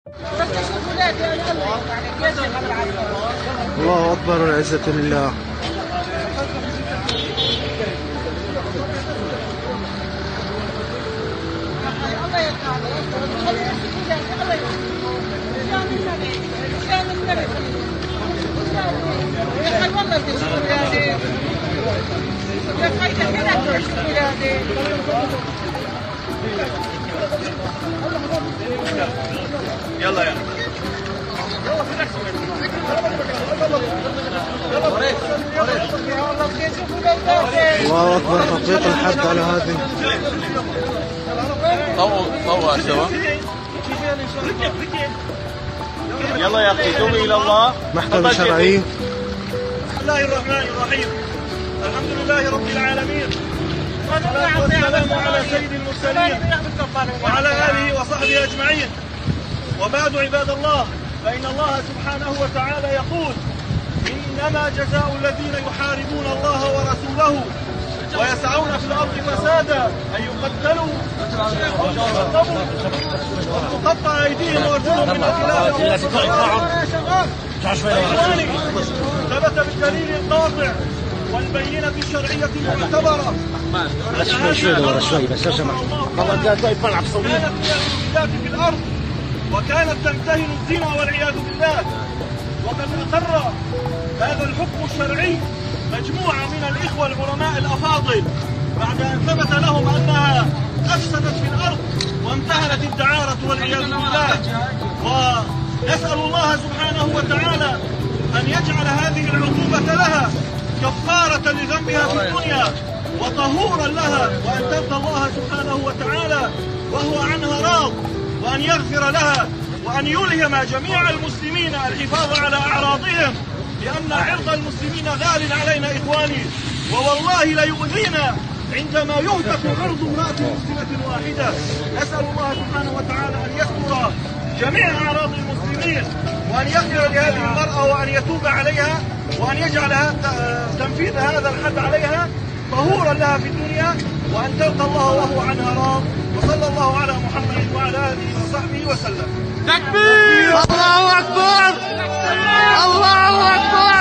الله أكبر والعزة لله. يلا يلا الله أكبر تطبيق الحد على هذه. طوع سوا. يلا يا اخي توبي الى الله. محكمة شرعية. بسم الله الرحمن الرحيم. الحمد لله رب العالمين، والصلاة والسلام على سيد المرسلين وعلى آله وصحبه أجمعين، وبعد عباد الله، فإن الله سبحانه وتعالى يقول: إنما جزاء الذين يحاربون الله ورسوله ويسعون في الأرض فسادا أن يقتلوا أو يصلبوا أو تقطع أيديهم وأرجلهم من خلاف. ثبت بالدليل القاطع والبينة الشرعية المعتبرة كانت في الأرض وكانت تمتهن الزنا والعياذ بالله. وقد أقر هذا الحكم الشرعي مجموعة من الإخوة العلماء الأفاضل بعد أن ثبت لهم أنها أفسدت في الأرض وامتهنت الدعارة والعياذ بالله. ونسأل الله سبحانه وتعالى أن يجعل هذه العقوبة لها كفارة لذنبها في الدنيا وطهورا لها، وأن تلقى الله سبحانه وتعالى وهو عنها راض، وأن يغفر لها، وأن يلهم جميع المسلمين الحفاظ على أعراضهم، لأن عرض المسلمين غال علينا إخواني، ووالله ليؤذينا عندما يهتك عرض امرأة مسلمة واحدة. نسأل الله سبحانه وتعالى أن يستر جميع أعراض المسلمين، وأن يغفر لهذه المرأة، وأن يتوب عليها، وأن يجعل تنفيذ هذا الحد عليها طهورا لها في الدنيا، وأن تلقى الله وهو عنها راض. وصلى الله على محمد وعلى آله وصحبه وسلم. تكبير! الله أكبر! الله أكبر!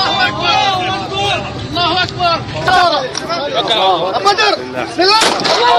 الله أكبر! بدر! بسم الله!